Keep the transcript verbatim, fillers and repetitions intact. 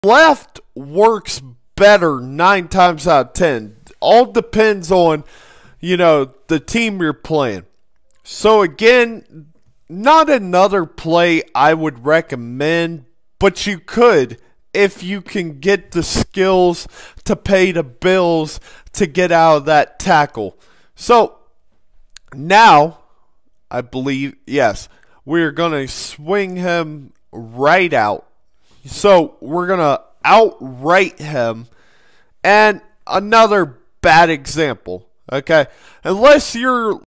Left works better nine times out of ten. All depends on, you know, the team you're playing. So again, not another play I would recommend, but you could if you can get the skills to pay the bills to get out of that tackle. So now, I believe, yes, we're going to swing him right out. So we're going to outright him. And another bad example, okay? Unless you're